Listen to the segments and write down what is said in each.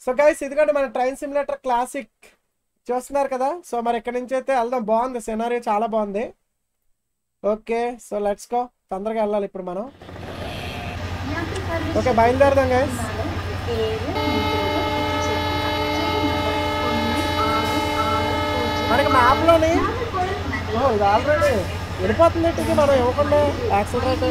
So guys ఇదిగోండి మన train simulator classic చూస్తున్నారు కదా. సో మరి ఇక్కడ నుంచి అయితే వెళ్దాం. బాగుంది సినారీ, చాలా బాగుంది. Okay so let's go. తొందరగా వెళ్ళాలి ఇప్పుడు మనం. ఓకే బయలుదేరదాం గైస్. మనకి మ్యాప్లోని ఇది ఆల్రెడీ వెళ్ళిపోతుంది. ఇంటికి మనం ఇవ్వకుండా యాక్సిడెంట్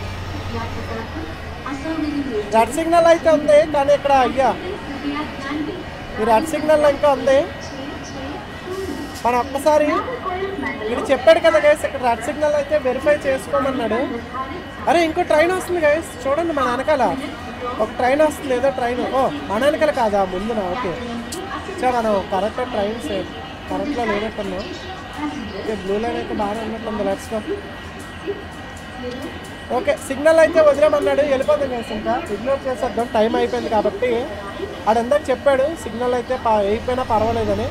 రెడ్ సిగ్నల్ అయితే ఉంది, కానీ ఇక్కడ అయ్యా ఈ రెడ్ సిగ్నల్ ఇంకా ఉంది. మనం ఒక్కసారి ఇది చెప్పాడు కదా గైస్, ఇక్కడ రెడ్ సిగ్నల్ అయితే వెరిఫై చేసుకోమన్నాడు. అరే ఇంకో ట్రైన్ వస్తుంది గైస్, చూడండి మన వెనకాల ఒక ట్రైన్ వస్తుంది. ఏదో ట్రైన్, ఓ మన వెనకాల కాదా ముందున. ఓకే సో మనం కరెక్ట్ ట్రైన్ కరెక్ట్లో లేనట్టున్నాం. ఓకే బ్లూ లైన్ అయితే బాగానే ఉన్నట్టుంది. Let's go. ఓకే సిగ్నల్ అయితే వదిలేమన్నాడు, వెళ్ళిపోతాం గైస్. ఇంకా ఇగ్నోర్ చేసేద్దాం, టైం అయిపోయింది కాబట్టి. ఆడు ఎందాక చెప్పాడు సిగ్నల్ అయితే అయిపోయినా పర్వాలేదని.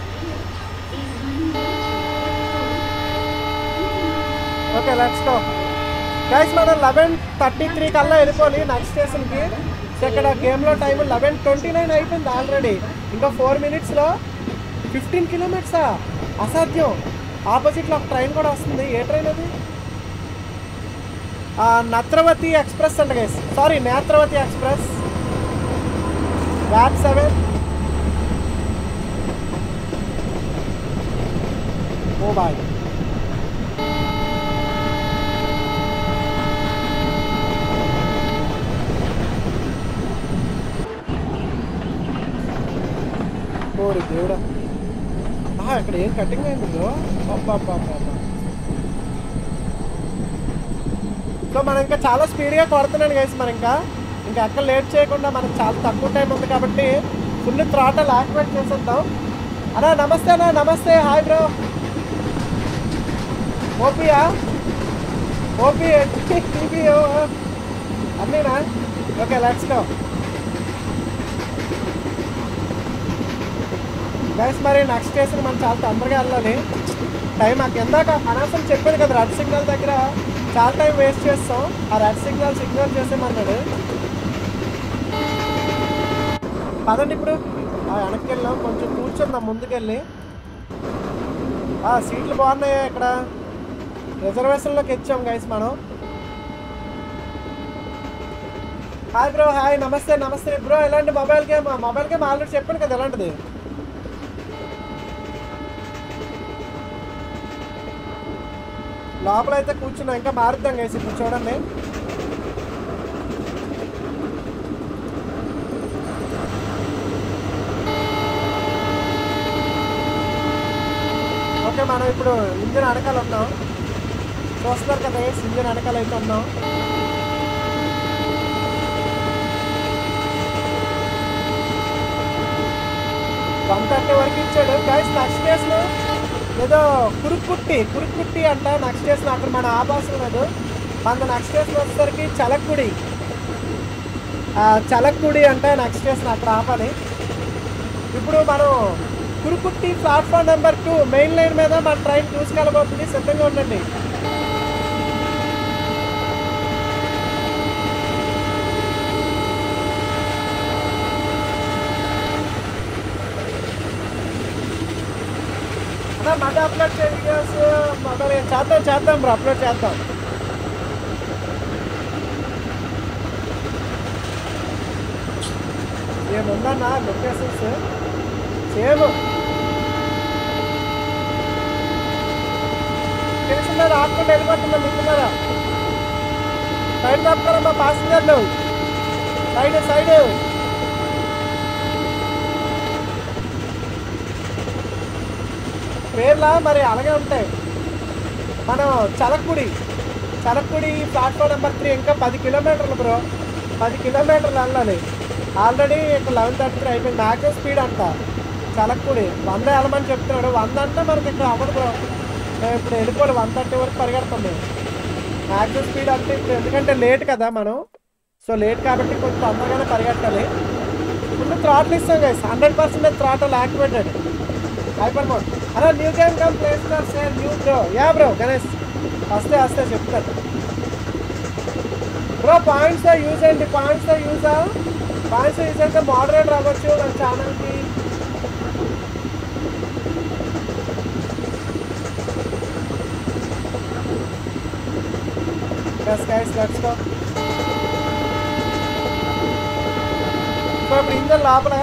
Okay let's go guys. మనం 11:33 కల్లా వెళ్ళిపోవాలి నెక్స్ట్ స్టేషన్కి. సో ఇక్కడ గేమ్లో టైం 11:29 అయిపోయింది ఆల్రెడీ. ఇంకా 4 మినిట్స్లో 15 కిలోమీటర్సా? అసాధ్యం. ఆపోజిట్లో ఒక ట్రైన్ కూడా వస్తుంది. ఏ ట్రైన్ అది? నత్రవతి ఎక్స్ప్రెస్ అంట గైస్, సారీ నేత్రవతి ఎక్స్ప్రెస్ వ్యాట్ 7. ఓ బాయ్ ఓరి దేవుడా, ఇక్కడ ఏం కటింగ్ అయింది బ్రో. సో మనం ఇంకా చాలా స్పీడ్గా కొడుతున్నాను గైస్. మనం ఇంకా ఎక్కడ లేట్ చేయకుండా, మనకు చాలా తక్కువ టైం ఉంది కాబట్టి ఫుల్ థ్రాటల్ యాక్టివేట్ చేసేద్దాం. అన్నా నమస్తే అన్నా. నమస్తే, హాయ్ బ్రో. ఓపీయా? ఓపీ టీవీ అన్నీనా? Okay let's go guys. మరి నెక్స్ట్ స్టేషన్ మనం చాలా తొందరగా వెళ్ళాలి. టైం మాకు ఎందాక అనవసరం చెప్పాను కదా, రెడ్ సిగ్నల్ దగ్గర చాలా టైం వేస్ట్ చేస్తాం. ఆ రెడ్ సిగ్నల్ చేసేమన్నాడు. పదండి ఇప్పుడు వెనక్కి వెళ్ళాం, కొంచెం కూర్చుందాం ముందుకెళ్ళి. సీట్లు బాగున్నాయి. ఇక్కడ రిజర్వేషన్లోకి ఇచ్చాం గైస్ మనం. Hi bro, hi. నమస్తే బ్రో. ఎలాంటి మొబైల్ గేమ్ ఆల్రెడీ చెప్పాను కదా ఎలాంటిది. లోపలైతే కూర్చున్నా, ఇంకా మారుద్దాం గైస్. ఇప్పుడు చూడండి ఓకే మనం ఇప్పుడు ఇంజిన్ వెనకాల ఉన్నాం. చూస్తున్నారు కదా గైస్, ఇంజిన్ వెనకాల అయితే ఉన్నాం. $130 వరకు ఇచ్చాడు గైస్. నెక్స్ట్ స్టేషన్ ఏదో కురుక్కుట్టి అంట నెక్స్ట్ స్టేషన్. అక్కడ మన ఆభాసం లేదు. మన నెక్స్ట్ స్టేషన్ వచ్చేసరికి చలక్కుడి అంటే నెక్స్ట్ స్టేషన్, అక్కడ ఆపాలి. ఇప్పుడు మనం Kurukkutti platform number 2 main line మీద మన ట్రైన్ చూసుకెళ్ళబోతుంది. సిద్ధంగా ఉండండి. మళ్ళీ అప్లోడ్ చేయ వీడియోస్ మొదలు చేద్దాం బ్రో, అప్లోడ్ చేద్దాం. ఏముందన్నా లొకేషన్స్ సేమ్ తెలిసిందా? ఆపుకుంటూ వెళ్ళిపోతుందా మిత్రులారా? సైడ్ తప్పుతారా మా ప్యాసింజర్లు? సైడ్ పేర్లా మరి అలాగే ఉంటాయి. మనం చలక్కుడి ప్లాట్ఫామ్ నెంబర్ 3 ఇంకా 10 కిలోమీటర్లు బ్రో. 10 కిలోమీటర్లు వెళ్ళాలి. ఆల్రెడీ ఇక్కడ 11:33 అయిపోయింది. మ్యాక్సిమం స్పీడ్ అంట చలక్కుడి 100 వెళ్ళమని చెప్తున్నాడు. 100 అంటే మనకి ఇక్కడ అవ్వదు బ్రో. మేము ఇప్పుడు వెళ్ళిపోవాలి. 130 వరకు పరిగెడుతుంది మ్యాక్సిమం స్పీడ్ అంటే. ఇప్పుడు ఎందుకంటే లేట్ కదా మనం, సో లేట్ కాబట్టి కొంచెం తొందరగానే పరిగెట్టాలి. ఇప్పుడు థ్రాటిల్ ఇస్తాం guys. 100% throttle activated hyper mode. అలా new game come play store share new bro. Yeah bro Ganesh వస్తే చెప్తాను బ్రో. పాయింట్స్ యూజ్ అండి, పాయింట్స్ యూజా పాయింట్స్ యూజ్ అయితే మోడరేటర్ అవ్వచ్చు మన ఛానల్కి. Let's go. ఇప్పుడు ఇంజన్ లోపల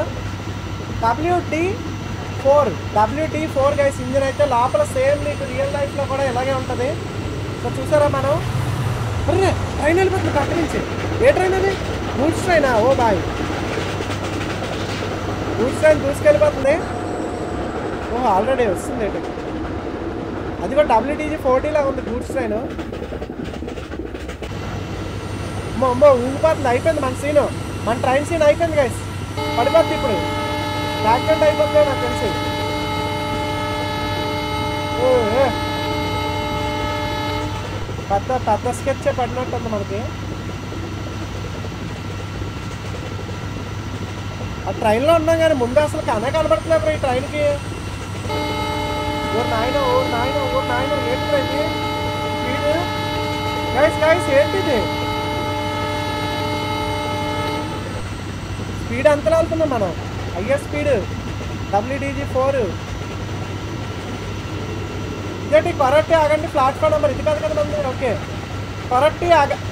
WT4 గైస్ ఇంజన్ అయితే లోపల సేమ్ మీకు రియల్ లైఫ్లో కూడా ఇలాగే ఉంటుంది. సో చూసారా మనం. అరే ట్రైన్ వెళ్ళిపోతుంది పక్క నుంచి. ఏ ట్రైన్ అది? గూడ్స్ ట్రైనా? ఓ బాయ్, గూడ్స్ ట్రైన్ దూసుకెళ్ళిపోతుంది. ఓహో ఆల్రెడీ వస్తుంది ఏంటి? అది కూడా WTG40 లాగా ఉంది గూడ్స్ ట్రైన్. అమ్మో ఊగిపోతుంది. అయిపోయింది మన సీను, మన ట్రైన్ సీన్ అయిపోయింది గైస్. పడిపోద్ది ఇప్పుడు, యాక్సిడెంట్ అయిపోతుందో నాకు తెలిసి. పెద్ద స్కెచ్ పడినట్టుంది మనకి. ఆ ట్రైన్లో ఉన్నాం కానీ ముందు అసలు కనబడట్లేదు ఈ ట్రైన్కి. ఓ నాయన ఏంటి ట్రైన్ స్పీడ్? గైస్ ఏంటిది స్పీడ్ అంతలా వెళ్తున్నాం మనం. Higher speed WTG4. ఇదేంటి కొరట్టి ఆగండి ప్లాట్ఫామ్ నెంబర్ ఇది కాదు కదా మంది. ఓకే కొరట్టి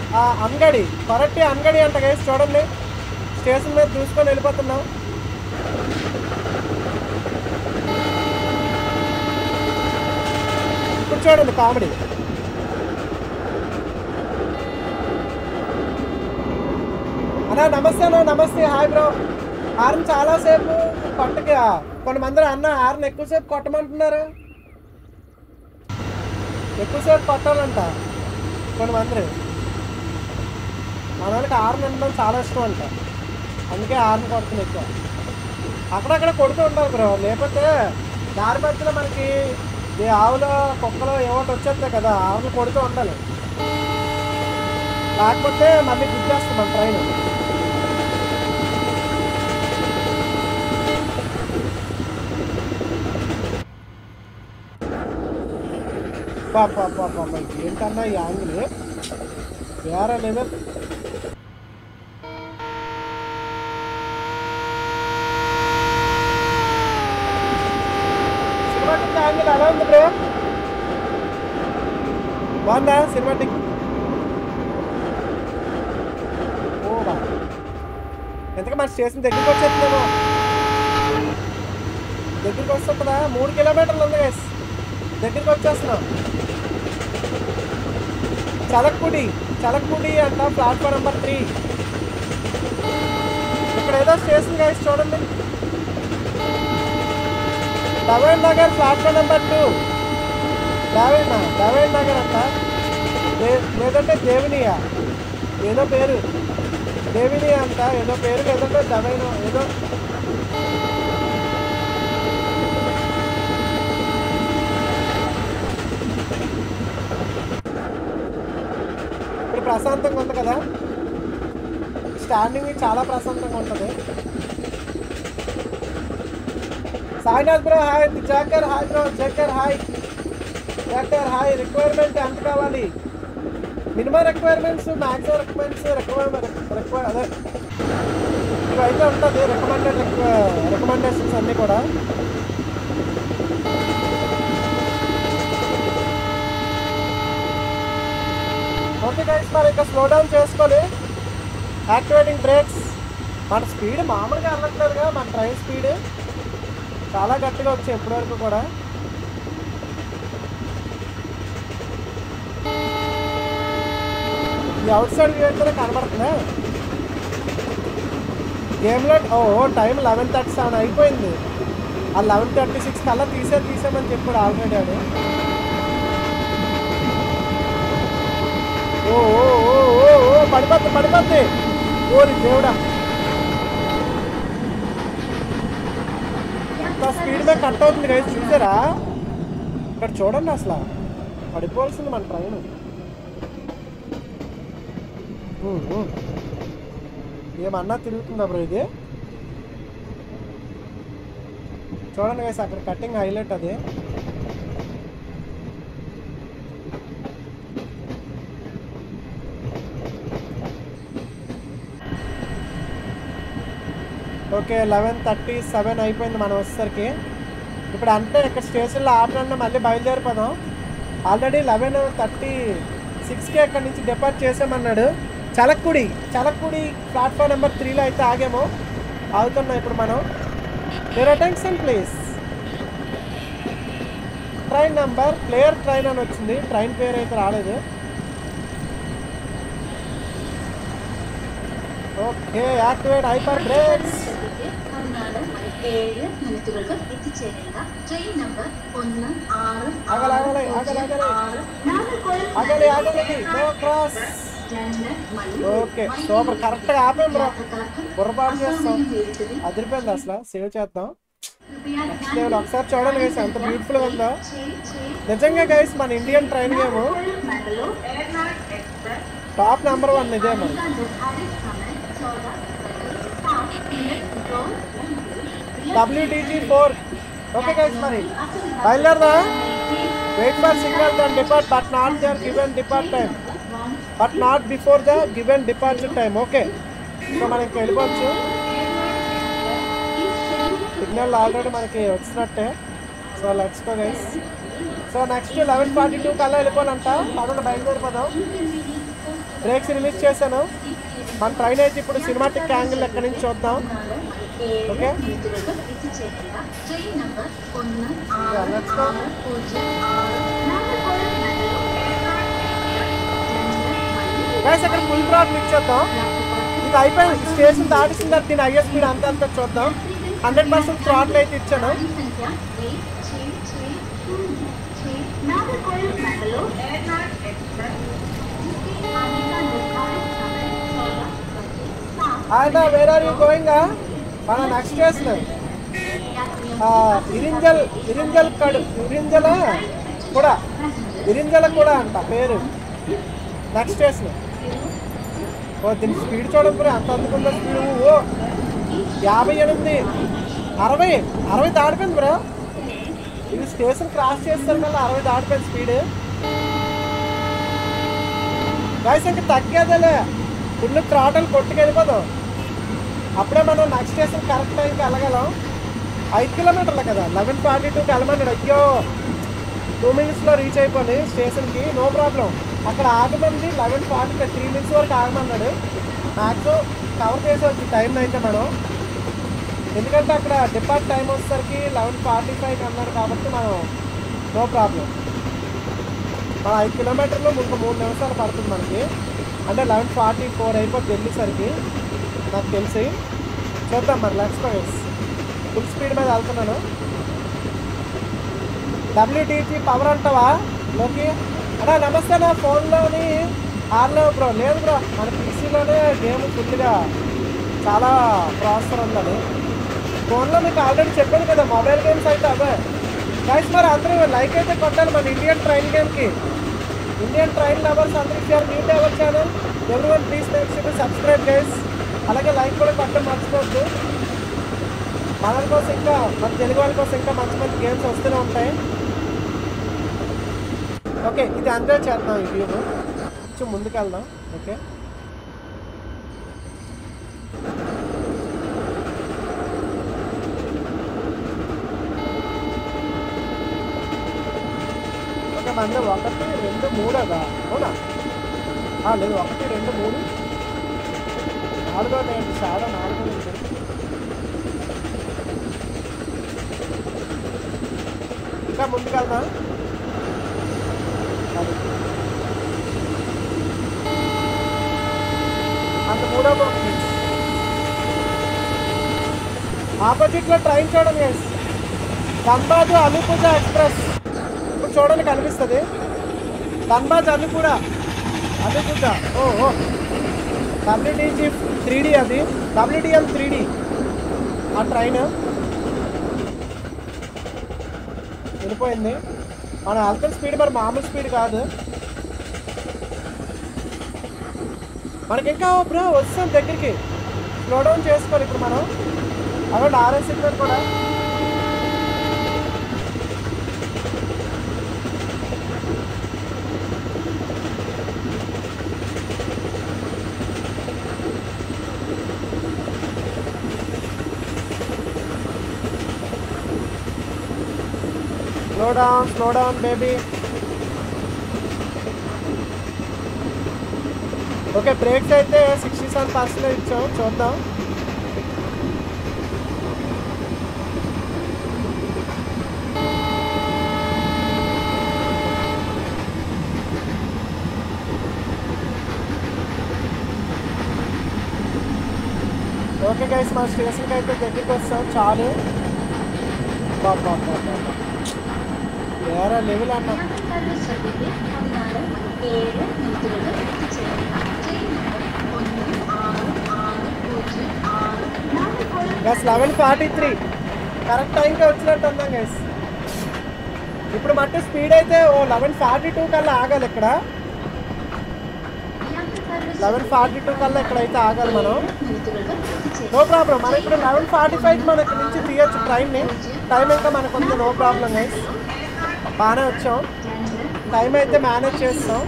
అంగడి అంట గైస్. చూడండి స్టేషన్ మీద దూసుకొని వెళ్ళిపోతున్నాం. ఇప్పుడు చూడండి కామెడీ. అన్నా నమస్తే హాయ్ బ్రో. హార్న్ చాలాసేపు కొట్టకి కొంతమంది అన్న హార్న్ ఎక్కువసేపు కొట్టమంటున్నారు. ఎక్కువసేపు కొట్టాలంట కొంతమంది. మన వాళ్ళకి హార్న్ ఉండడం చాలా ఇష్టం అంట, అందుకే హార్న్ కొడుతుంది ఎక్కువ. అక్కడక్కడ కొడుతూ ఉండాలి బ్రో, లేకపోతే దారి మధ్యలో మనకి ఆవులో కుక్కలో ఏవోటి వచ్చేస్తాయి కదా, ఆవులు కొడుతూ ఉండాలి. లేకపోతే మళ్ళీ గుర్తేస్తాం మన ట్రైన్. ఏంటన్నా ఈ యాంగిల్ వేరే లెవెల్. సినిమాటిక్ యాంగిల్ ఎలా ఉంది బ్రో? బాగుందా సినిమాటిక్? ఓ బా ఎంతగా మన స్టేషన్ దగ్గరికి వచ్చేస్తున్నామో. దగ్గరికి వస్తుందా? 3 కిలోమీటర్లు ఉంది గైస్, దగ్గరికి వచ్చేస్తున్నాం. చలక్పూడి అంట ప్లాట్ఫామ్ నెంబర్ 3. ఇక్కడ ఏదో స్టేషన్ గైస్ చూడండి. Daven Nagar platform number 2. దవేన్ నగర్ అంట, లేదంటే దేవినియా ఏదో పేరు. దేవినియా అంట ఏదో పేరు, లేదంటే దవేన్ ఏదో. ప్రశాంతంగా ఉంది కదా, స్టాండింగ్ చాలా ప్రశాంతంగా ఉంటుంది. Sainath bro hi. జాకర్ హాయ్ బ్రో. జాకర్ హాయ్. రిక్వైర్మెంట్ ఎంత కావాలి? మినిమం రిక్వైర్మెంట్స్, మ్యాక్సిమం రిక్వైర్మెంట్స్ అదే ఇవైతే ఉంటుంది. రికమెండేషన్స్ అన్నీ కూడా. ఓకే గైస్, మరి ఇంకా స్లో డౌన్ చేసుకోవాలి. Activating brakes. మన స్పీడ్ మామూలుగా వెళ్ళట్లేదుగా, మన ట్రైన్ స్పీడ్ చాలా గట్టిగా వచ్చాయి ఇప్పటివరకు కూడా. ఈ అవుట్ సైడ్ వ్యూ అయితే కనబడుతుందా గేమ్లో? టైం 11:37 అయిపోయింది. ఆ 11:36 కల్లా తీసేమని చెప్పాడు ఆల్రెడీ అది. పడిపోద్ది. ఓరి దేవుడా, ఎంత స్పీడ్ మీద కట్ అవుతుంది గైస్. చూసారా ఇక్కడ చూడండి, అసలు పడిపోవాల్సింది మన ట్రైన్. ఏమన్నా తిరుగుతుందా బ్రో ఇది? చూడండి గైస్, అక్కడ కటింగ్ హైలైట్ అది. ఓకే 11:37 అయిపోయింది మనం వచ్చేసరికి. ఇప్పుడు అంటే ఇక్కడ స్టేషన్లో ఆపకుండా మళ్ళీ బయలుదేరిపోదాం. ఆల్రెడీ 11:36కి అక్కడి నుంచి డిపార్ట్ చేసామన్నాడు. చలక్కుడి ప్లాట్ఫామ్ నెంబర్ 3లో అయితే ఆగాము. ఆగుతున్నాం ఇప్పుడు మనం. Your attention please. Train number player train అని వచ్చింది, ట్రైన్ పేరు అయితే రాలేదు. Okay activate hyper brakes. Okay super, కరెక్ట్గా ఆపాం బ్రో. పొరపాటు చేస్తాం, అదిరిపోయింది అసలు. సేవ్ చేద్దాం. నెక్స్ట్ లెవెల్ ఒకసారి చూడండి గైస్, ఎంత బ్యూటిఫుల్గా ఉందో నిజంగా గైస్. మన Indian train game top number 1 ఇదే మరి. WDG4. ఓకే గైస్ మరి బయలుదేరదా. Wait for signal then depart but not their given depart time, but not before the given departure time. Okay so మనం ఇంకా వెళ్ళిపోవచ్చు. సిగ్నల్ ఆల్రెడీ మనకి వచ్చినట్టే. So let's go guys. So next 11:42 కల్లా వెళ్ళిపోవాలంట. పదకొండు బయలుదేరిపోదాం. Breaks release చేశాను. మన ట్రైన్ అయితే ఇప్పుడు సినిమాటిక్ యాంగిల్ ఎక్కడి నుంచి చూద్దాం. ఓకే గైస్ అక్కడ ఫుల్ డ్రాప్ ఇచ్చేద్దాం. ఇది అయిపోయింది, స్టేషన్ దాటిసిన తర్వాత దీని హైయర్ స్పీడ్ అంతా చూద్దాం. 100% థ్రాటిల్ అయితే ఇచ్చాను. ఆయన వేర్ ఆర్ యూ గోయింగ్? మన నెక్స్ట్ స్టేషన్ ఇరింజల కూడా అంట పేరు. Next station. ఓ దీని స్పీడ్ చూడండి బ్రో, అంత అందుకుందో స్పీడ్. ఓ 58, 60 దాటిపోయింది బ్రో. ఇది స్టేషన్ క్రాస్ చేస్తారు కదా, 60 దాటిపోయింది స్పీడ్. గైస్ ఇంకా తగ్గేదేలే, ఫుల్ థ్రాటల్ కొట్టుకెళ్ళిపోదాం. అప్పుడే మనం నెక్స్ట్ స్టేషన్ కరెక్ట్ టైంకి వెళ్ళగలం. 5 కిలోమీటర్లు కదా, 11:42కి వెళ్ళమన్నాడు. అయ్యో 2 మినిట్స్లో రీచ్ అయిపోయి స్టేషన్కి. నో ప్రాబ్లం, అక్కడ ఆగమంది 11:40 3 మినిట్స్ వరకు ఆగమన్నాడు. మ్యాక్సిమం కవర్ చేసేవచ్చు టైం అయితే మనం, ఎందుకంటే అక్కడ డిపార్ట్ టైం వచ్చేసరికి 11:45కి అన్నాడు కాబట్టి మనం నో ప్రాబ్లం. మన 5 కిలోమీటర్లు ఇంకో 3 నిమిషాలు పడుతుంది మనకి. అంటే 11:44 అయిపోతుంది వెళ్ళేసరికి నాకు తెలిసి. చూద్దాం మరి. Let's go. ఫుల్ స్పీడ్ మీద వెళ్తున్నాను. WDG పవర్ అంటావా లోకి? అన్నా నమస్తే. నా ఫోన్లోని ఆర్లో బ్రో లేదు బ్రో, మన పీసీలోనే గేమ్ ఫుల్గా చాలా ప్రాసెసర్ ఉందని. ఫోన్లో మీకు ఆల్రెడీ చెప్పాను కదా, మొబైల్ గేమ్స్ అయితే అవే గైస్. మరి అందరూ లైక్ అయితే కొట్టాలి మన ఇండియన్ ట్రైన్ గేమ్కి. ఇండియన్ ట్రైన్ లవర్స్ అందరూ share new to our channel. Everyone please make sure to subscribe guys. అలాగే లైక్ కూడా కొట్టడం మర్చిపోవద్దు. మన కోసం ఇంకా మన తెలుగు వాళ్ళ కోసం ఇంకా మంచి మంచి గేమ్స్ వస్తూనే ఉంటాయి. ఓకే ఇది అందరూ చేద్దాం. ఈ వ్యూను కొంచెం ముందుకు వెళ్దాం. ఓకే ఓకే మన 1, 2, 3 అదా? అవునా లేదు, 1, 2, 3 4 ఏంటి? చాలా 4 ఇంకా ముందుకు వెళ్దాం. అంత 3వ బాక్స్ ఆపోజిట్లో ట్రైన్ చూడండి గైస్. ధన్బాద్ అలీపూజ ఎక్స్ప్రెస్ ఇప్పుడు చూడండి కనిపిస్తుంది. ధన్బాద్ అలీపూజ. ఓహో WDG 3D అది, WDM 3D ఆ ట్రైన్ వెళ్ళిపోయింది. మనం వెళ్తున్న స్పీడ్ మరి మామూలు స్పీడ్ కాదు. మనకి ఇంకా బ్రో వస్తాం దగ్గరికి. స్లో డౌన్ చేసుకోవాలి ఇప్పుడు మనం. అక్కడ RS సిగ్నల్ కూడా. Slow down baby. Okay, brakes అయితే 67% ఇచ్చాం, చూద్దాం. ఓకే గైస్, మా స్టేషన్కి అయితే దగ్గరికి వస్తాం, చాలు. బాబా వేరే లెవెల్ అన్న. గైస్ 11:43 కరెక్ట్ టైంకి వచ్చినట్టు ఉందాం గైస్. ఇప్పుడు మట్టు స్పీడ్ అయితే 11:42 కల్లా ఆగాలి. ఇక్కడ 11:42 కల్లా ఇక్కడైతే ఆగాలి మనం. No problem. మనం ఇప్పుడు 11:45 మనకి నుంచి తీయచ్చు ట్రైన్ని. టైం ఇంకా మనకు ఉంది, నో ప్రాబ్లం గైస్. బాగానే వచ్చాం, టైం అయితే మేనేజ్ చేస్తాం.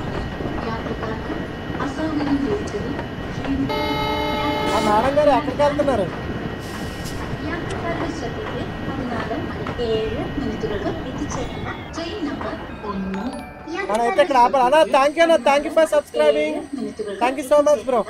ఆ మేడం గారు ఎక్కడికి వెళ్తున్నారు? మనైతే ఇక్కడ ఆపాలి అన్న. థ్యాంక్ యూ అన్న, thank you for subscribing, thank you so much bro.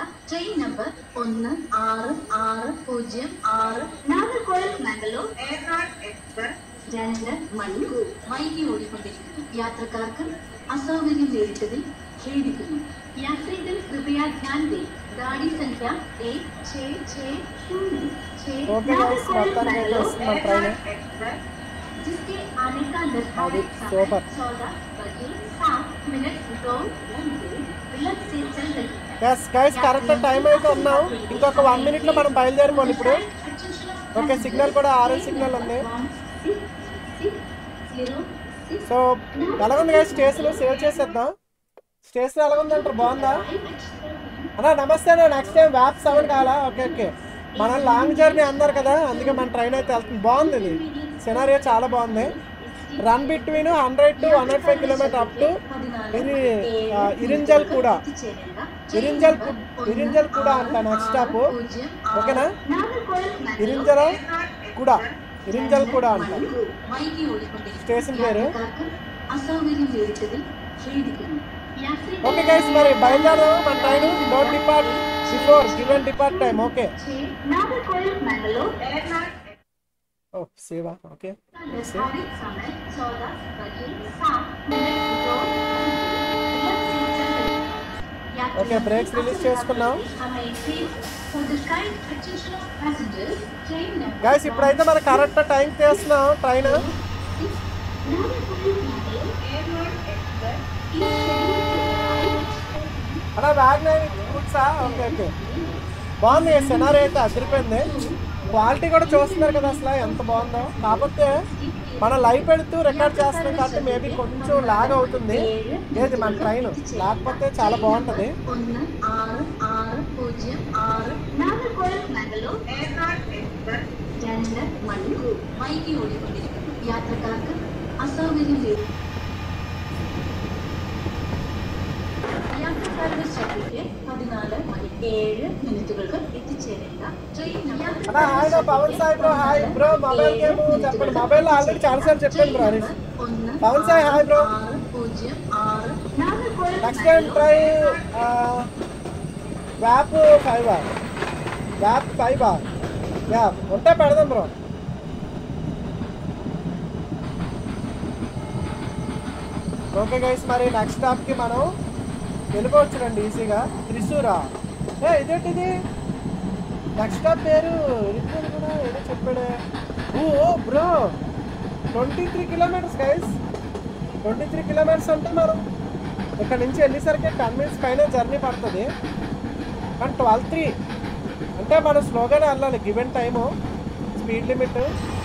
യാത്രക്കാർക്ക് അസൗകര്യം നേരിട്ടതിൽ ഖേദിക്കുന്നു. യാത്രികർ കൃപയാ ധ്യാൻ ദേ. गाड़ी संख्या 1660 जिसके आने का निर्धारित समय 14:07 विलंब से चल रही है. यस गाइस, కరెక్ట్ టైం అయితే ఉన్నాం. ఇంకొక 1 minute లో మనం బయలుదేరిపోవాలి ఇప్పుడు. ఓకే, సిగ్నల్ కూడా ఆరెంజ్ సిగ్నల్ ఉంది. సో ఎలా ఉంది గైస్ స్టేషన్? సేవ్ చేసేద్దాం. స్టేషన్ ఎలా ఉందంటారు? బాగుందా అన్నా? నమస్తే అన్న. నెక్స్ట్ టైం వ్యాప్ 7 కావాలా? Okay okay. మనం లాంగ్ జర్నీ అన్నారు కదా, అందుకే మన ట్రైన్ అయితే వెళ్తుంది. బాగుంది, ఇది సినారియో చాలా బాగుంది. Run between 100 to 105 kilometre up to ఇది ఇరింజల్ కూడా. ఇరింజల్ కూడా అంట నెక్స్ట్ స్టాప్. ఓకేనా? ఇరింజల్ కూడా అంట స్టేషన్ పేరు. ఓకే గైస్, మరి బయలుదేరదాం. మన train don't depart before given depart time. Okay. ఓ సేవా. ఓకే ఓకే, బ్రేక్స్ రిలీజ్ చేసుకున్నాం గైస్. ఇప్పుడైతే మన కరెక్ట్ టైం చేస్తున్నాం ట్రైన్. అలా వ్యాగ్నర్ గుడ్సా? ఓకే ఓకే, బాగుంది. సినారీ అయితే అదిరిపోయింది. క్వాలిటీ కూడా చూస్తున్నారు కదా అసలు ఎంత బాగుందో. కాకపోతే మన లైవ్ పెడుతూ రికార్డ్ చేస్తున్నాం కాబట్టి మేబీ కొంచెం లాగ్ అవుతుంది. లేదు మన ట్రైన్, లేకపోతే చాలా బాగుంటుంది. Pavan Sai bro, hi bro. Mobile game చెప్పండి. మొబైల్ ఆల్రెడీ చాలాసార్లు చెప్పాను bro Harish. Pavan Sai hi bro. Next time try వ్యాప్ 5 ఉంటే పెడదాం బ్రో. ఓకే గైస్, మరి నెక్స్ట్ స్టాప్కి మనం వెళ్ళిపోవచ్చు రండి ఈజీగా. త్రిశూరా? ఇదేంటిది నెక్స్ట్ స్టాప్ పేరు? కూడా ఏదో చెప్పాడే. ఓ బ్రో 23 కిలోమీటర్స్ గైస్. 23 కిలోమీటర్స్ అంటే మనం ఇక్కడ నుంచి వెళ్ళేసరికి 10 minutes పైన జర్నీ పడుతుంది. కానీ 12:03 అంటే మనం స్లోగానే వెళ్ళాలి. గివెన్ టైము, స్పీడ్ లిమిట్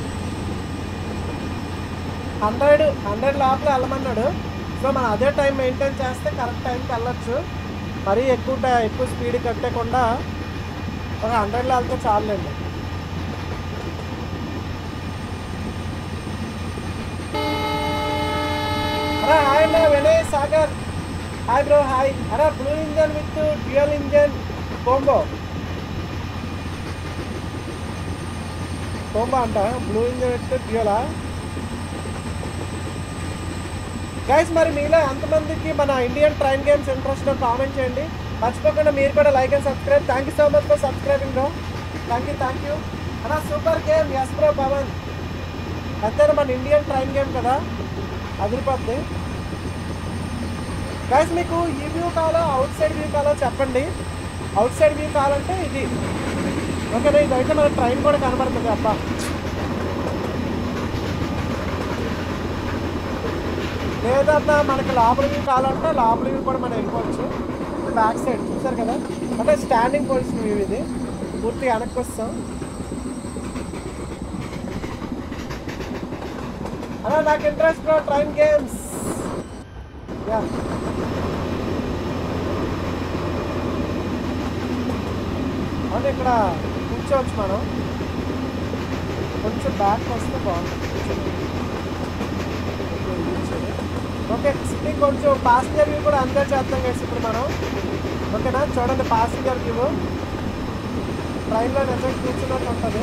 100 లోపల వెళ్ళమన్నాడు. సో మనం అదే టైం మెయింటైన్ చేస్తే కరెక్ట్ టైంకి వెళ్ళొచ్చు. మరీ ఎక్కువ స్పీడ్ కట్టకుండా ఒక 100లో వెళ్తే చాలండి. అరే హాయ్ అన్న Vinay Sagar, hi bro hi. అరే blue engine with dual engine combo అంట. బ్లూ ఇంజన్ విత్ డ్యూయలా? గైస్ మరి మీలో ఎంతమందికి మన Indian train games interest comment చేయండి. మర్చిపోకుండా మీరు కూడా like and subscribe. Thank you so much for subscribing bro. Thank you అన్న. Super game. Yes bro Pavan. అంతేనా మన ఇండియన్ ట్రైన్ గేమ్ కదా, అదిరిపోద్ది. గైస్ మీకు ఈ వ్యూ కావాలో అవుట్ సైడ్ వ్యూ కావాలో చెప్పండి. అవుట్ సైడ్ వ్యూ కావాలంటే ఇది ఓకేనా. ఇదైతే మన ట్రైన్ కూడా కనబడుతుంది. అబ్బా లేదన్నా మనకి లోపల వ్యూ కావాలంటే లోపల వ్యూ కూడా మనం వెళ్ళిపోవచ్చు. బ్యాక్ సైడ్ చూసారు కదా, అంటే స్టాండింగ్ పొజిషన్ వ్యూ ఇది. పూర్తిగా వెనక్కి వస్తాం అలా. నాకు interest bro train games. Yeah అంటే ఇక్కడ కూర్చోవచ్చు మనం. కొంచెం బ్యాక్ వస్తే బాగుంటుంది. ఓకే సిట్టింగ్ కొంచెం పాసింజర్ వ్యూ కూడా అందరూ చేద్దాం కదా ఇప్పుడు మనం. ఓకేనా చూడండి పాసింజర్ వ్యూ ట్రైన్లో నిజంగా కూర్చున్నట్టు ఉంటుంది.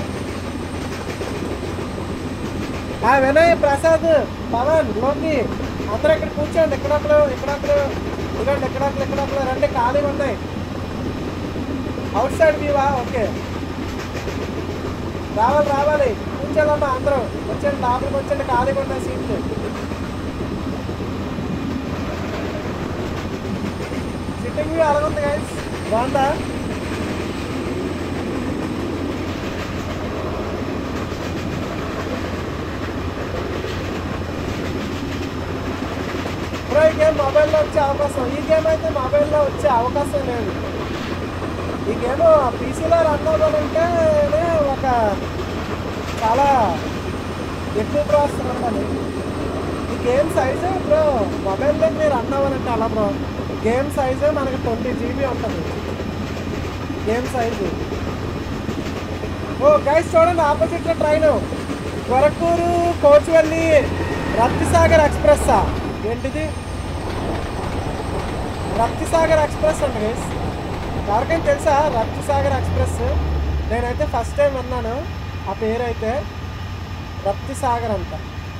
వినయ్, ప్రసాద్, పవన్, లోకి అందరూ ఇక్కడ కూర్చోండి. ఇక్కడొక్కడు ఇదిగోండి, ఇక్కడొక్కడు రండి, ఖాళీగా ఉన్నాయి. Out side వ్యూవా? ఓకే రావాలి కూర్చోదమ్మా అందరూ. వచ్చండి లోపలికి వచ్చండి, ఖాళీగా ఉన్నాయి సీట్లు. సిట్టింగ్ వ్యూ అలాగుంది గైస్, బాగుందా? బ్రో ఈ గేమ్ మొబైల్లో వచ్చే అవకాశం, ఈ గేమ్ అయితే మొబైల్లో వచ్చే అవకాశం లేదు. ఈ గేమ్ పీసీలో రన్ అవ్వాలంటే ఒక చాలా ఎక్కువ ప్రాసెస్ ఉండాలి. ఈ గేమ్ సైజే బ్రో మొబైల్లో మీరు రన్ అవ్వాలంటే అలా బ్రో. గేమ్ సైజే మనకి 20 GB ఉంటుంది గేమ్ సైజు. ఓ గైస్ చూడండి ఆపోజిట్లో ట్రైన్ గొరకూరు కోచువల్లి రప్తిసాగర్ ఎక్స్ప్రెస్సా ఏంటిది? రప్తిసాగర్ ఎక్స్ప్రెస్ అండి గైస్. ఎవరికైనా తెలుసా రప్తిసాగర్ ఎక్స్ప్రెస్? నేనైతే ఫస్ట్ టైం విన్నాను ఆ పేరు అయితే, రప్తిసాగర్ అంట.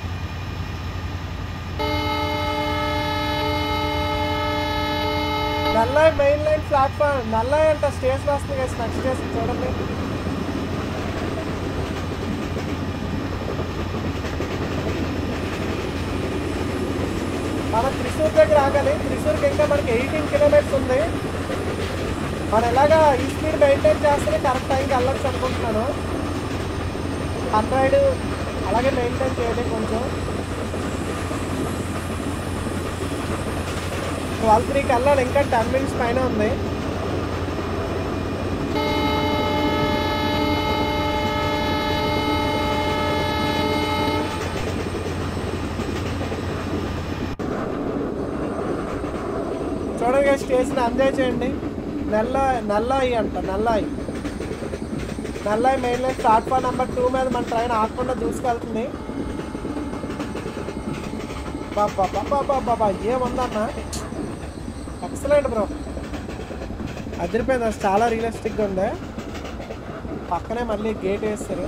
Nallayi main line platform, Nallayi అంట స్టేషన్ వస్తుంది కదా, నెక్స్ట్ స్టేషన్ చూడండి. మన త్రిశూర్ దగ్గర ఆగాలి. త్రిశూర్కి ఇంకా మనకి 18 కిలోమీటర్స్ ఉంది. మనం ఎలాగా ఈ స్పీడ్ మెయింటైన్ చేస్తే కరెక్ట్ టైంకి వెళ్ళొచ్చు అనుకుంటున్నాను. 100 అలాగే మెయింటైన్ చేయాలి కొంచెం. 12:03కి వెళ్ళాలి, ఇంకా 10 minutes పైన ఉంది. చూడండి స్టేషన్ ఎంజాయ్ చేయండి. నల్లాయి అంట, Nallayi main line platform number 2 మీద మన ట్రైన్ ఆగకుండా దూసుకెళ్తుంది. బాబా ఏముందన్న, ఎక్సలెంట్ బ్రో, అదిరిపోయింది. అసలు చాలా రియలిస్టిక్గా ఉంది. పక్కనే మళ్ళీ గేట్ వేస్తారు.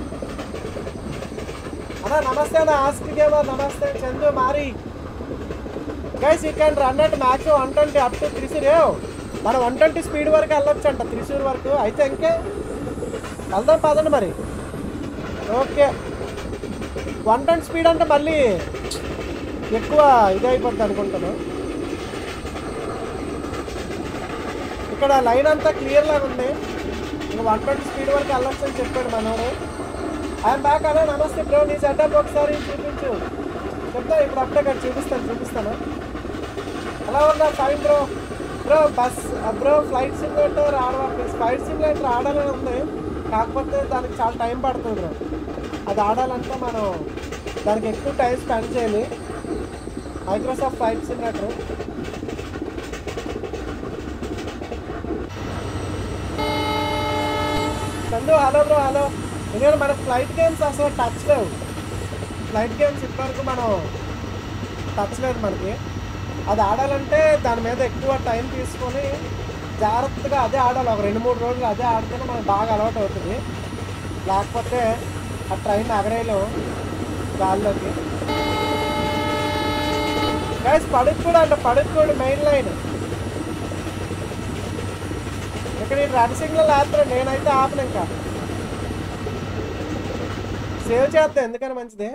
అన్నా నమస్తే అన్న, ఆస్క్ గేమర్ నమస్తే. Chandu Mari guys you can run at max 120 up to Thrissur. మనం 120 స్పీడ్ వరకు వెళ్ళొచ్చు అంట త్రిశూర్ వరకు. అయితే ఇంకే వెళ్దాం పదండి మరి. ఓకే 110 స్పీడ్ అంటే మళ్ళీ ఎక్కువ ఇది అయిపోద్ది అనుకుంటాను. ఇక్కడ లైన్ అంతా క్లియర్ లాగా ఉంది. ఇంకా 120 స్పీడ్ వరకు వెళ్ళొచ్చు అని చెప్పాడు మనోడు. ఐఎమ్ బ్యాక్ అలా. నమస్తే బ్రో, నీ సెటప్ ఒకసారి చూపించు. చెప్తా ఇప్పుడు అప్పుడే చూపిస్తాను. ఎలా ఉందా? Fine bro. Bus bro flight simulator please. Flight simulator ఆడాలని ఉంది, కాకపోతే దానికి చాలా టైం పడుతుంది బ్రో. అది ఆడాలంటే మనం దానికి ఎక్కువ టైం స్పెండ్ చేయాలి. Microsoft flight simulator. Chandu hello bro, hello. ఎందుకంటే మన ఫ్లైట్ గేమ్స్ అసలు టచ్ లేవు. ఫ్లైట్ గేమ్స్ ఇప్పటివరకు మనం టచ్ లేదు మనకి. అది ఆడాలంటే దాని మీద ఎక్కువ టైం తీసుకొని జాగ్రత్తగా అదే ఆడాలి. ఒక 2-3 రోజులు అదే ఆడితేనే మనకు బాగా అలవాటు అవుతుంది. లేకపోతే ఆ ట్రైన్ ఎగరేయలేము గాల్లోకి. గైస్ పడుకోడు అంట, పడుకోడు మెయిన్ లైన్. ఇక్కడ ఈ రెడ్ సిగ్నల్ ఆపుతాడు, నేనైతే ఆపను. ఇంకా సేవ్ చేస్తా, ఎందుకని మంచిది.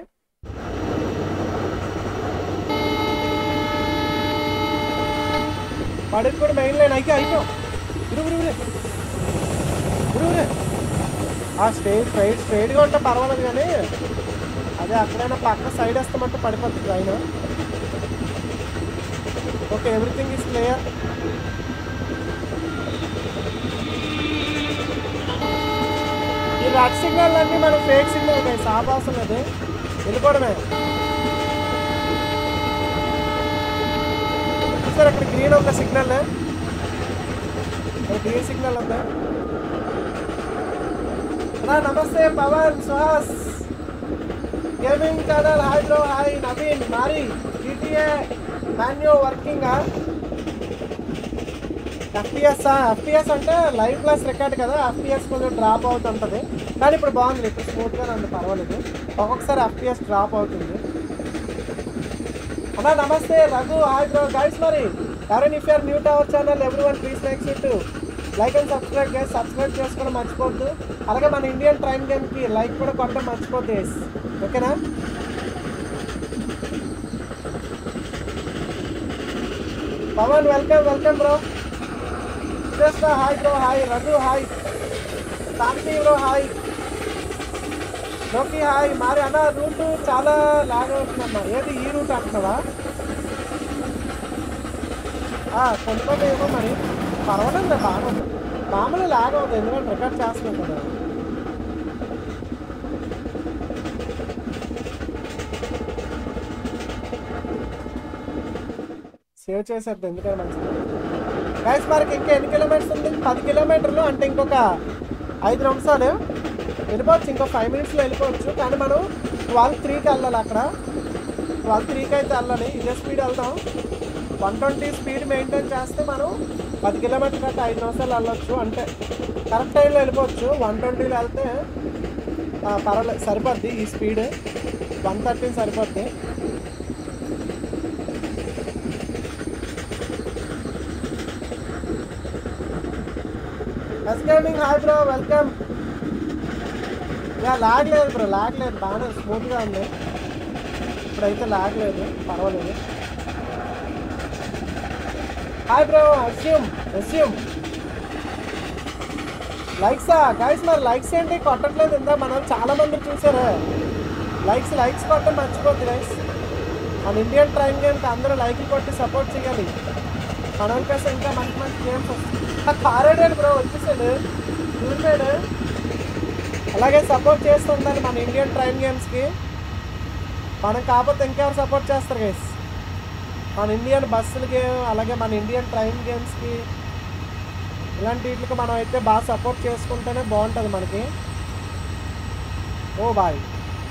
పడుకోడు మెయిన్ లైన్ అయితే అయిపోయాం. ఆ స్ట్రైట్గా ఉంటే పర్వాలేదు, కానీ అదే అక్కడైనా పక్క సైడ్ వేస్తామంటే పడిపోతుంది train. Okay, everything is clear. ఈ రెడ్ సిగ్నల్ అన్నీ మనం ఫేక్ సిగ్నల్ గైస్, ఆపాల్సిన లేదు, వెళ్ళిపోవడమే. సార్ అక్కడ గ్రీన్ ఉందా సిగ్నల్, గ్రీన్ సిగ్నల్ ఉందా. నమస్తే Pavan, Suhas gaming channel, hi bro, hi Naveen, మారి GTA మాన్యూ వర్కింగ్. FPS అంటే లైవ్ క్లాస్ రికార్డ్ కదా, FPS కొంచెం డ్రాప్ అవుతుంటుంది, కానీ ఇప్పుడు బాగుంది, ఇప్పుడు స్మూత్గా అంత పర్వాలేదు. ఒక్కొక్కసారి FPS డ్రాప్ అవుతుంది. అన్నా నమస్తే రఘు, హాయ్ బ్రో. గైస్ మరి ఎవరైనా if you're new to our channel, everyone please make sure to like and subscribe guys. Subscribe చేసుకోవడం మర్చిపోద్దు. అలాగే మన ఇండియన్ ట్రైన్ గేమ్కి లైక్ కూడా కొట్టడం మర్చిపోద్దు గైస్, ఓకేనా. Pavan welcome, welcome bro. Krishna hi bro, hi Raghu, hi Shanti bro, hi Loki, hi మరి. అన్న రూటు చాలా లాగ్ అవుతుందమ్మా, ఏది ఈ రూట్ అంటున్నావా. కొంచెం ఏమో మరి పర్వాలేదు, బాగా మామూలు లాగ్ అవుతుంది, ఎందుకంటే రికార్డ్ చేస్తున్నాం కదా. సేవ్ చేసేద్దాం, ఎందుకంటే మంచిది. గైస్ మనకి ఇంకా ఎన్ని కిలోమీటర్స్ ఉంది, 10 కిలోమీటర్లు, అంటే ఇంకొక 5 నిమిషాలు వెళ్ళిపోవచ్చు, ఇంకో 5 మినిట్స్లో వెళ్ళిపోవచ్చు. కానీ మనం 12:03కి వెళ్ళాలి, అక్కడ 12:03కి అయితే వెళ్ళాలి. ఇదే స్పీడ్ వెళ్దాం, 120 స్పీడ్ మెయింటైన్ చేస్తే మనం 10 కిలోమీటర్లు కంటే 5 నిమిషాలు వెళ్ళొచ్చు, అంటే కరెక్ట్ టైంలో వెళ్ళిపోవచ్చు. 120లో వెళ్తే పర్వాలేదు, సరిపోద్ది. ఈ స్పీడ్ 130 సరిపోద్ది. Gaming hi bro, welcome. Lag లేదు బ్రో, లాగ్ లేదు, బాగానే స్మూత్గా ఉంది. ఇప్పుడైతే లాగ్ లేదు, పర్వాలేదు. హాయ్ బ్రో, అస్యూమ్ లైక్సా గైస్. మరి లైక్స్ ఏంటి కొట్టట్లేదు, ఇందా మనం చాలా మంది చూసారు. లైక్స్ కొట్టడం మర్చిపోద్ది గైస్. మన ఇండియన్ ట్రైన్ గేమ్కి అందరూ లైక్లు కొట్టి సపోర్ట్ చేయాలి. మనోళ్ళ కోసం ఇంకా మంచి మంచి గేమ్స్ వస్తాయి. కారేడాడు బ్రో, వచ్చేసాడు చూసాడు. అలాగే సపోర్ట్ చేస్తూ ఉండాలి మన ఇండియన్ ట్రైన్ గేమ్స్కి. మనం కాకపోతే ఇంకెవరు సపోర్ట్ చేస్తారు గైస్, మన ఇండియన్ బస్సులకి, అలాగే మన ఇండియన్ ట్రైన్ గేమ్స్కి, ఇలాంటి వీటికి మనం అయితే బాగా సపోర్ట్ చేసుకుంటేనే బాగుంటుంది మనకి. ఓ బాయ్,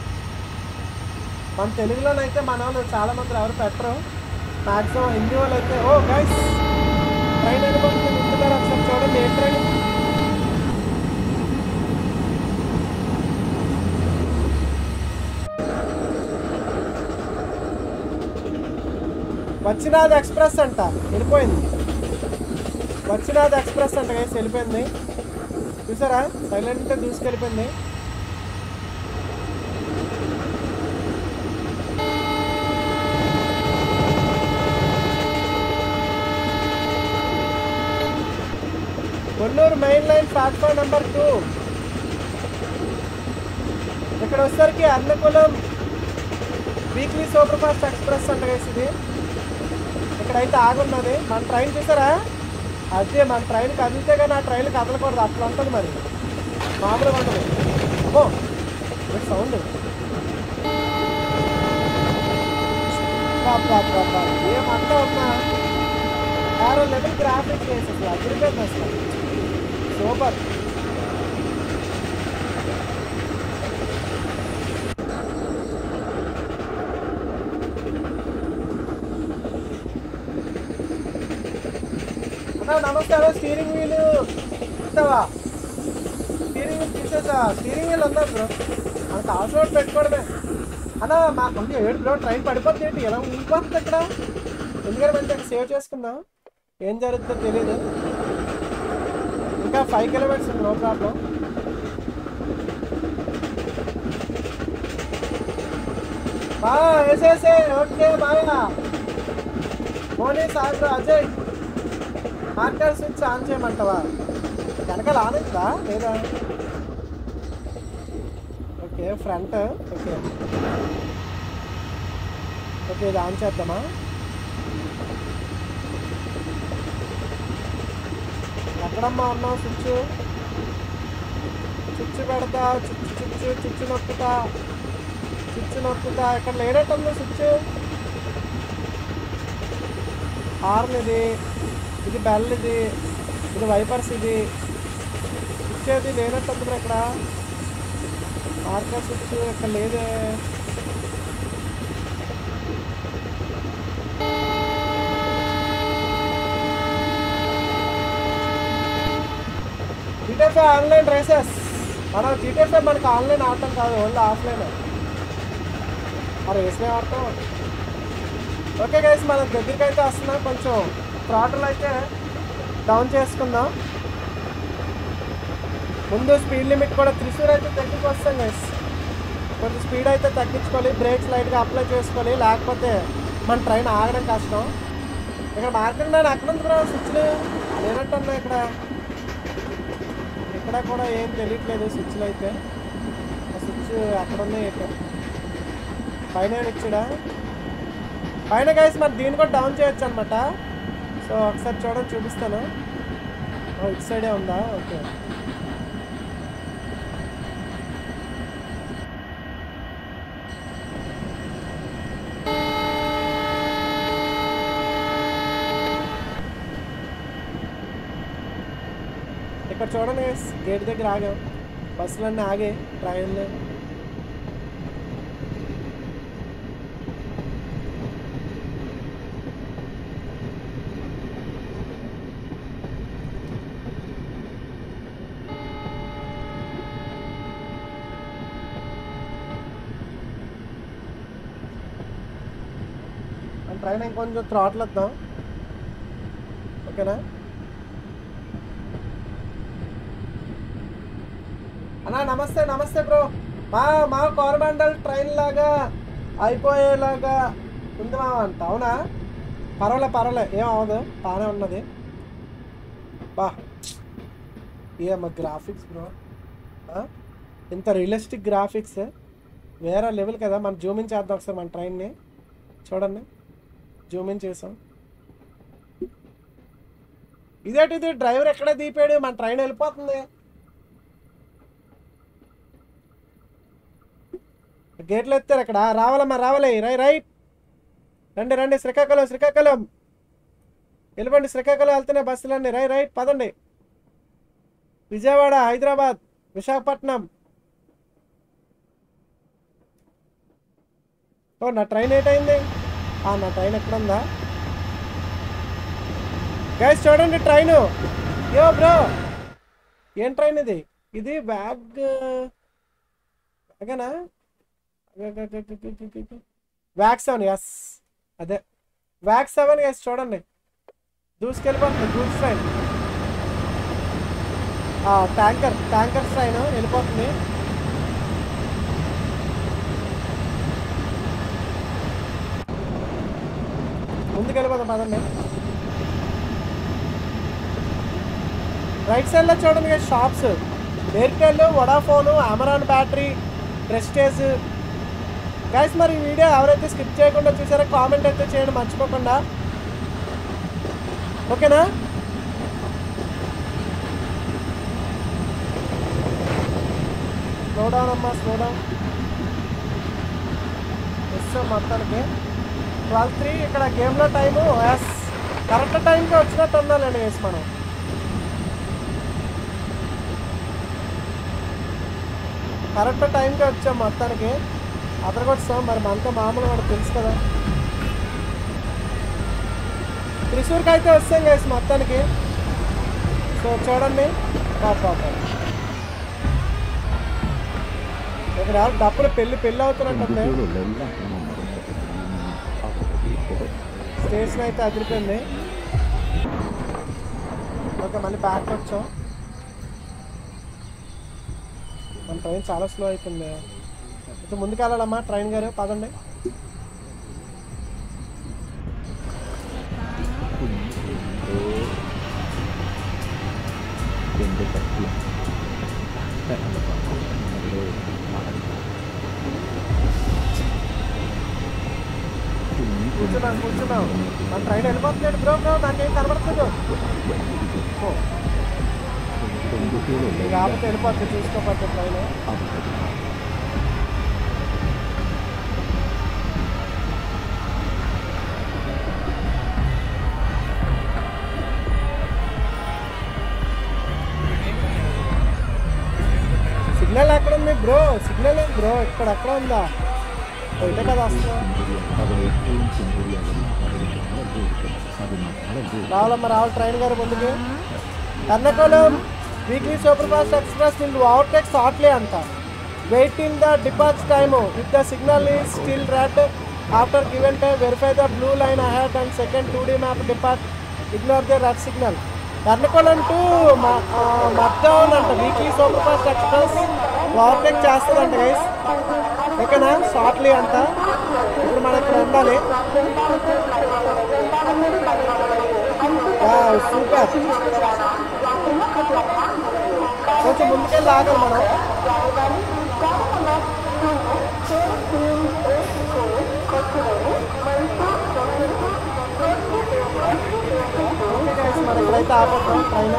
మన తెలుగులోనైతే మన వాళ్ళు చాలామంది ఎవరు పెట్టరు, మ్యాక్సిమం హిందీ వాళ్ళు అయితే. ఓ గైస్ ట్రైన్ వెళ్ళిపోతుంది, ముందుగారు ఒకసారి చూడండి ఏ ట్రైన్. వచ్చినాది ఎక్స్ప్రెస్ అంట, వెళ్ళిపోయింది. వచ్చినాది ఎక్స్ప్రెస్ అంట గైస్, వెళ్ళిపోయింది. చూసారా, సైలెంట్గా దూసుకెళ్ళిపోయింది. Kannur main line platform number 2. ఇక్కడ వచ్చేసరికి Ernakulam weekly super fast express అంట గైస్ ఇది. ఇక్కడైతే ఆగున్నది మన ట్రైన్, చూసారా. అదే మన ట్రైన్ కదిలితే కానీ ఆ ట్రైన్ కదలకూడదు, అట్లా ఉంటుంది మరి, మామూలుగా ఉంటుంది. ఓ సౌండ్ ఏమంతా ఉన్నా ఆరో లెవెల్ గ్రాఫిక్స్ వేసి అసలు అదిరిపోయింది, అసలు సూపర్. నమస్తే. స్టీరింగ్ వీల్ ఇస్తావా, స్టీరింగ్ వీల్ తీసేసా. స్టీరింగ్ వీల్ ఉందా బ్రో, మనకు అవసరం పెట్టుకోవడమే. అన్నా మా అంటే 7 బ్రో ట్రైన్ పడిపోతుంది ఏంటి, ఎలా ఉండిపోతుంది ఇక్కడ. ఎందుకంటే మంచిగా సేవ్ చేసుకుందాం, ఏం జరుగుతుందో తెలియదు. ఇంకా 5 కిలోమీటర్స్ ఉంది, నో ప్రాబ్లం. వేసేసే. ఓకే బాగా Moni Sagar Ajay marker switch on చేయమంటావా? వెనకాల ఆన్ అవుతుందా లేదా? Okay front. ఓకే ఓకే ఇది ఆన్ చేద్దామా? ఎక్కడమ్మా ఉన్నావు? స్విచ్ పెడతా. చుచ్చు నొక్కుతా. ఇక్కడ లేనట్టుంది స్విచ్. హార్న్ ఇది బెల్, ఇది వైపర్స్, ఇది స్విచ్ ఏది లేనట్టుంది ఇక్కడ. మార్కర్ స్విచ్ ఇక్కడ లేదే. GTFI online races. మనం జీటీఎఫ్ఐ మనకు ఆన్లైన్ ఆడటం కాదు, ఓన్లీ ఆఫ్లైన్. మరి రేస్లే ఆడతాం. ఓకే గైస్, మన దగ్గరికి అయితే వస్తున్నాం. కొంచెం థ్రాటిల్ అయితే డౌన్ చేసుకుందాం. ముందు స్పీడ్ లిమిట్ కూడా త్రిశూర్ అయితే దగ్గరికి వస్తాం గైస్. కొంచెం స్పీడ్ అయితే తగ్గించుకోవాలి, బ్రేక్స్ లైట్గా అప్లై చేసుకోవాలి, లేకపోతే మన ట్రైన్ ఆగడం కష్టం. ఇక్కడ మార్కెట్ నేను ఎక్కడ ఉంది బ్రో? స్విచ్లు లేనట్టు ఉన్నాయి ఇక్కడ కూడా ఏం తెలియట్లేదు స్విచ్లు అయితే. స్విచ్ ఎక్కడ ఉన్నాయి? ఇక్కడ పైన ఇచ్చాడా? పైన గైస్ మరి దీన్ని కూడా డౌన్ చేయొచ్చు అనమాట. సో ఒకసారి చూడండి, చూపిస్తాను. ఇటు సైడే ఉందా? ఓకే ఇక్కడ చూడండి గేట్ దగ్గర ఆగాం. బస్సులన్నీ ఆగాయి, ట్రైన్లు. ట్రైన్ ఇంకొంచెం థ్రాటిల్ వద్దాం, ఓకేనా? అన్నా నమస్తే బ్రో. మా కోరమండల్ ట్రైన్ లాగా అయిపోయేలాగా ఉంది మా అంట. అవునా? పర్వాలే ఏమవదు, బాగానే ఉన్నది. ఏమో గ్రాఫిక్స్ బ్రో, ఇంత రియలిస్టిక్ గ్రాఫిక్స్ వేరే లెవెల్ కదా. మనం జూమిన్ చేద్దాం ఒకసారి మన ట్రైన్ని. చూడండి, జూమిన్ చేసాం. ఇదేంటిది? డ్రైవర్ ఎక్కడే దీపాడు, మన ట్రైన్ వెళ్ళిపోతుంది. గేట్లు ఎత్తారు అక్కడ. రావాలమ్మా, రావాలి. రైట్ రండి. శ్రీకాకుళం వెళ్ళిపోండి. శ్రీకాకుళం వెళ్తున్నాయి బస్సులన్నీ. రైట్ పదండి. విజయవాడ, హైదరాబాద్, విశాఖపట్నం. ఓ నా ట్రైన్ ఏటైంది? నా ట్రైన్ ఎక్కడ ఉందా గైస్? చూడండి ట్రైను. యో బ్రో, ఏం ట్రైన్ ఇది? ఇది వ్యాగనా? వ్యాక్ 7. ఎస్, అదే వ్యాక్ 7 గైస్. చూడండి దూసుకెళ్ళిపోతుంది. గూడ్స్ ట్రైన్, ట్యాంకర్ ట్రైన్ వెళ్ళిపోతుంది. ముందుకు వెళ్ళిపోతాం పదండి. రైట్ సైడ్లో చూడండి shops. Airtel, Vodafone, Amaron battery, Prestige. Guys మరి ఈ వీడియో ఎవరైతే స్కిప్ చేయకుండా చూసారో కామెంట్ అయితే చేయడం మర్చిపోకుండా, ఓకేనా? స్లో డౌన్ అమ్మా, స్లో డౌన్. వస్తాం మొత్తానికి 12:03. ఇక్కడ గేమ్లో టైము కరెక్ట్ టైంకి వచ్చినట్టు ఉండాలండి వేసి మనం. కరెక్ట్ టైంకి వచ్చాం మొత్తానికి. అదరగొట్టాం మరి మనతో మామూలు కూడా తెలుసు కదా. త్రిశూర్కి అయితే వస్తాం గైస్ మొత్తానికి. సో చూడండి, ఇక్కడ డబ్బులు పెళ్ళి అవుతున్నట్టుంది. స్టేషన్ అయితే అదిరిపోయింది. ఓకే మళ్ళీ బ్యాక్ వచ్చాం. మన ట్రైన్ చాలా స్లో అయిపోయింది. అయితే ముందుకు వెళ్ళాలమ్మా ట్రైన్ గారు, పదండి. కూర్చున్నాం. మన ట్రైన్ వెళ్ళిపోతున్నాడు బ్రో. నాకేం కనబడుతుంది కాబట్టి వెళ్ళిపోతుంది, చూసుకోపోతే ట్రైన్. సిగ్నల్ ఎక్కడ ఉంది బ్రో? సిగ్నల్ ఏంటి బ్రో? ఎక్కడ ఉందా? ఇదే కదా వస్తున్నా. రావాలమ్మా రావాలి ట్రైన్ గారు ముందుకు. Ernakulam weekly super fast express will overtake shortly అంట. Wait in the departure time if the signal is still red after given time verify the blue line ahead and second 2D map depart ignore the red signal. Ernakulam to మక్డౌన్ అంట weekly super fast express overtake చేస్తుందంట guys. ఓకేనా? Shortly అంట. ఇప్పుడు మనం ఇక్కడ ఉండాలి. Super. కొంచెం ముందుకెళ్ళి ఆగాలి మనం. ఓకే గైస్ మనం ఇక్కడైతే ఆపొద్దాం ట్రైన్.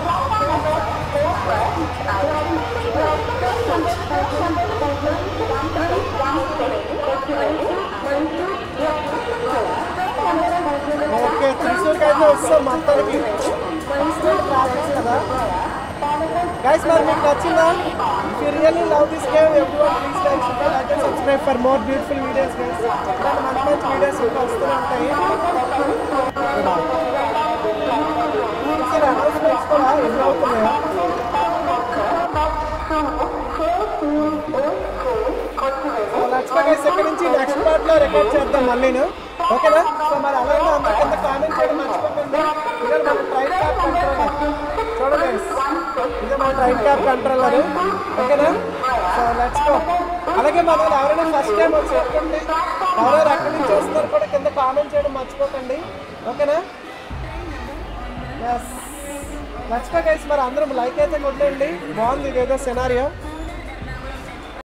ఓకే త్రిశూర్కి అయితే వస్తాం మొత్తానికి. కదా గైస్ మరి మీకు నచ్చిందా? If you really love this game everyone please like share and subscribe for more beautiful videos guys. ఇలాంటి మంచి మంచి వీడియోస్ ఇంకా వస్తూనే ఉంటాయి. అనౌన్స్మెంట్స్ కూడా ఎన్ని అవుతున్నాయో. లక్ష్మణ్ ఇక్కడ నుంచి నెక్స్ట్ పార్ట్లో రికార్డ్ చేద్దాం మళ్ళీను. ఓకేనా? సో మరి అలాగే అందరి కింద కామెంట్ చేయడం మర్చిపోకండి. ఇదే మన ట్రైన్ క్యాబ్ కంట్రోలర్ చూడండి, ఇదే మన ట్రైన్ క్యాబ్ కంట్రోలర్. ఓకేనా? So let's go. అలాగే మన వాళ్ళు ఎవరైనా ఫస్ట్ టైం వచ్చి చెప్పండి, ఎవరెవరు ఎక్కడి నుంచి వస్తున్నారు కూడా కింద కామెంట్ చేయడం మర్చిపోకండి. ఓకేనా? Yes let's go guys. మరి అందరం లైక్ అయితే కొట్టండి. బాగుంది ఇదేదో సినారియో.